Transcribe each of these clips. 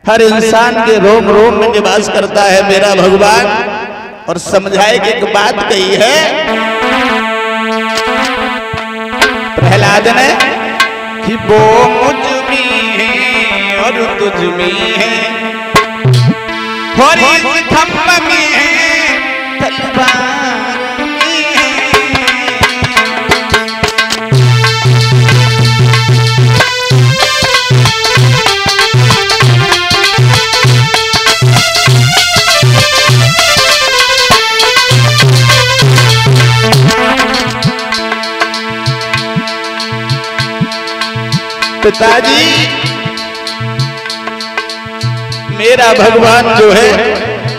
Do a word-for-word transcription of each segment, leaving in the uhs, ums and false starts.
हर इंसान के रोम रोम में निवास करता है मेरा भगवान। और समझाए कि एक बात कही है प्रहलाद ने कि वो मुझ में है और तुझ में है, और इस खम्भ में है तलवार में है। पिताजी मेरा भगवान जो है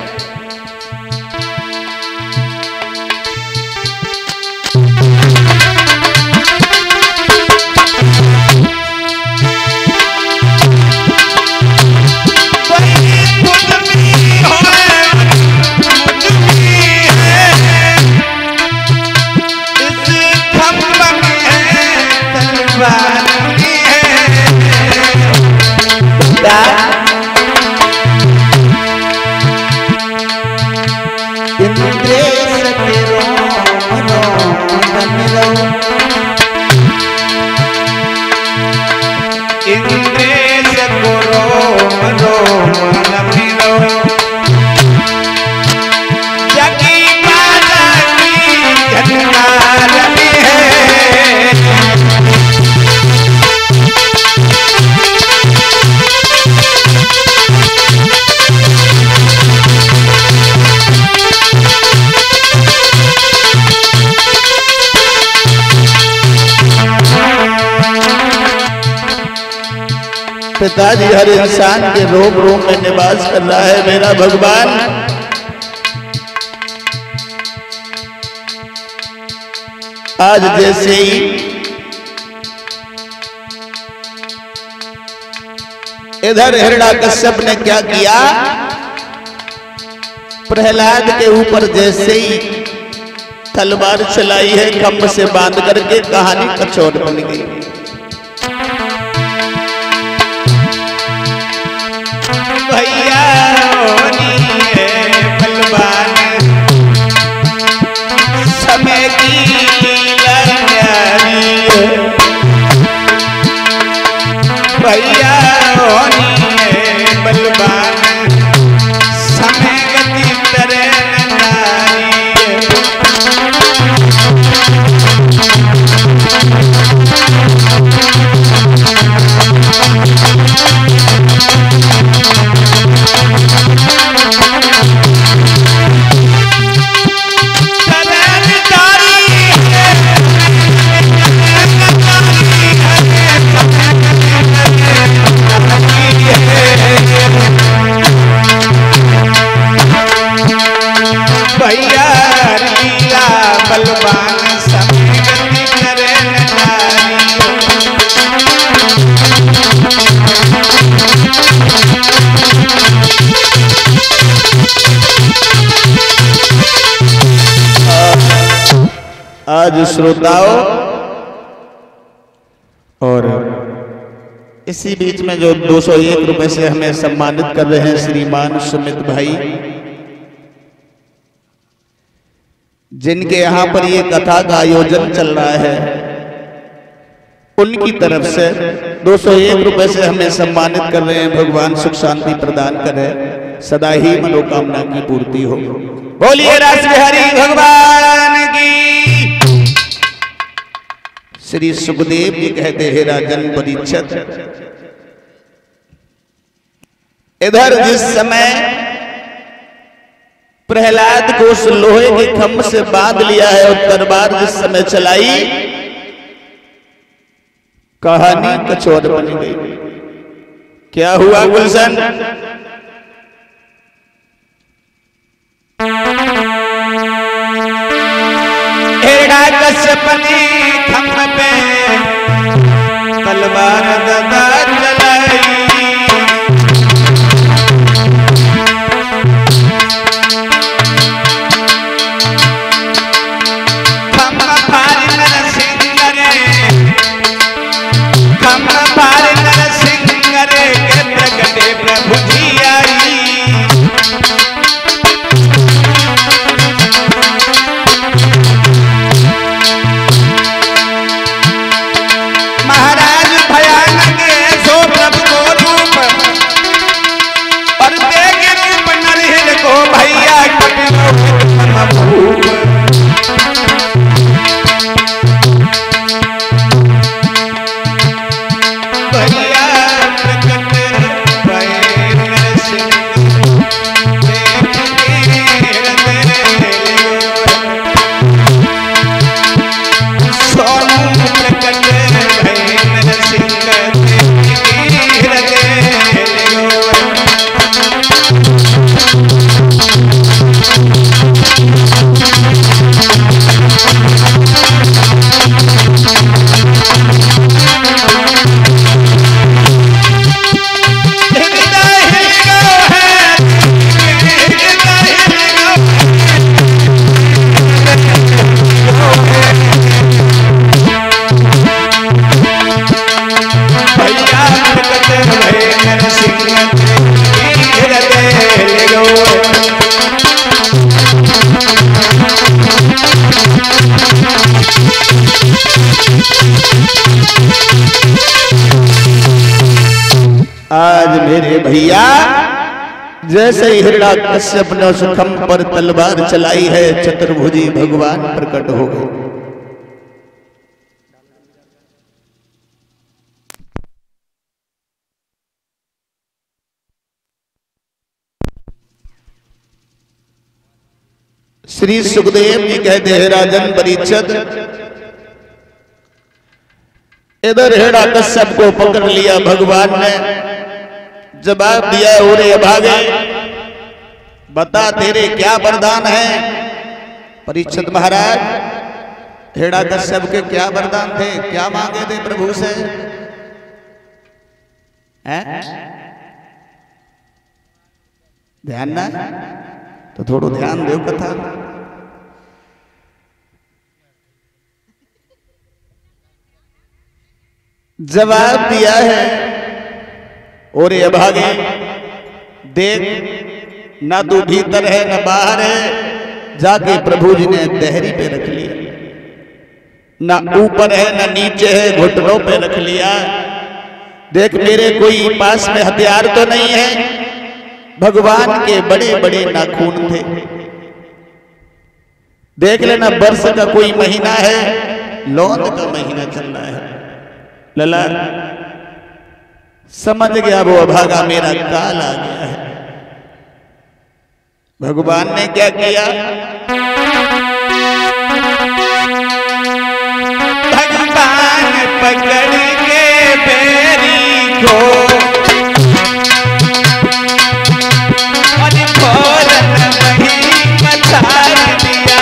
पिताजी हर इंसान के रोम रोम में निवास कर रहा है मेरा भगवान। आज जैसे ही इधर हिरण्याकश्यप ने क्या किया, प्रहलाद के ऊपर जैसे ही तलवार चलाई है खम्भ से बांध करके कहानी कचौड़ बन गई। भैया होनी है बलवान समय की लड़ाई है, भैया होनी है बलवान समय गति तरह नारी आज श्रोताओं और इसी बीच में जो दो सौ एक रुपए से हमें सम्मानित कर रहे हैं श्रीमान सुमित भाई, जिनके यहाँ पर ये कथा का आयोजन चल रहा है, उनकी तरफ से दो सौ एक रुपए से हमें सम्मानित कर रहे हैं। भगवान सुख शांति प्रदान करे, सदा ही मनोकामना की पूर्ति हो। बोलिए रास बिहारी भगवान की। श्री सुखदेव जी कहते हैं राजन परीक्षित, इधर जिस समय प्रहलाद को उस लोहे के खम्भ से बांध लिया है और तलवार जिस समय चलाई, कहानी कचौड़ बन गई। क्या हुआ गुलशन? हिरण्याकश्यप ने खम्भ पे तलवार गदा चलाई, खम्भ फाड़ नरसिंह रे, खम्भ फाड़ नरसिंह रे के प्रगटे प्रभु जी। सिंह ले लो। आज मेरे भैया जैसे हिरण्याकश्यप ने उस खंभ पर तलवार चलाई है, चतुर्भुजी भगवान प्रकट हो गए। श्री सुखदेव जी कहते हैं राजन परीक्षित, इधर हिरण्याकश्यप को पकड़ लिया भगवान ने, जवाब दिया ओरे भागे, बता तेरे क्या वरदान है। परीक्षित महाराज, हिरण्याकश्यप के क्या वरदान थे, क्या मांगे थे प्रभु से? हैं? ध्यान ना, तो थोड़ा ध्यान दो कथा। जवाब दिया है और ये भागे, देख ना तू भीतर है ना बाहर है, जाके प्रभु जी ने देहरी पे रख लिया, ना ऊपर है ना नीचे है, घुटनों पे रख लिया। देख मेरे कोई पास में हथियार तो नहीं है। भगवान के बड़े बड़े नाखून थे। देख लेना वर्ष का कोई महीना है, लौंद का महीना चल रहा है। लला समझ गया वो अभागा मेरा काल आ गया है। भगवान ने क्या किया? भगवान पकड़ के बैरी को और फौरन वहीं मचार दिया।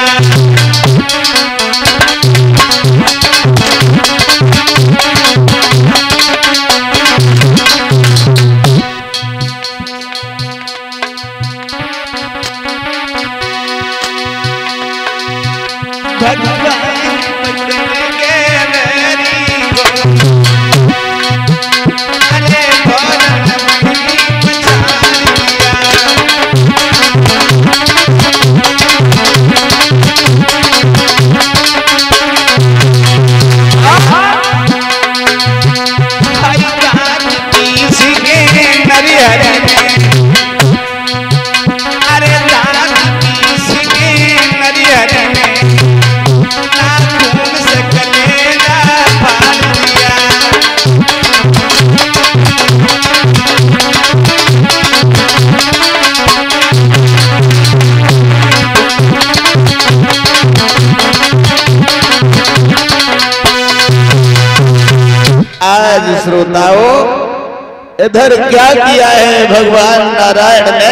आज श्रोताओं इधर क्या किया है भगवान नारायण ने?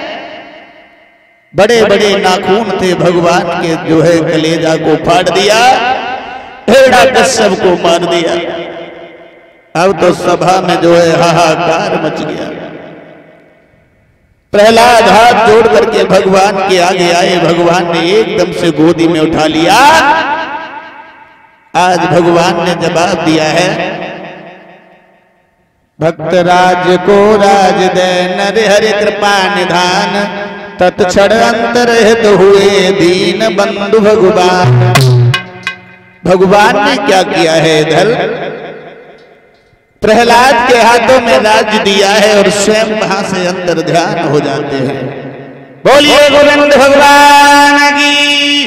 बड़े बड़े नाखून थे भगवान के, जो है कलेजा को फाड़ दिया, हिरण्याकश्यप को मार दिया। अब तो सभा में जो है हाहाकार मच गया। प्रहलाद हाथ जोड़ करके भगवान के आगे आए, भगवान ने एकदम से गोदी में उठा लिया। आज भगवान ने जवाब दिया है, भक्त राज को राज दे नर हरि कृपा निधान, तत्क्षण अंतरहित हुए दीन बंधु भगवान। भगवान ने क्या किया है? इधर प्रहलाद के हाथों में राज दिया है और स्वयं वहां से अंतर ध्यान हो जाते हैं। बोलिए गोविंद भगवान की।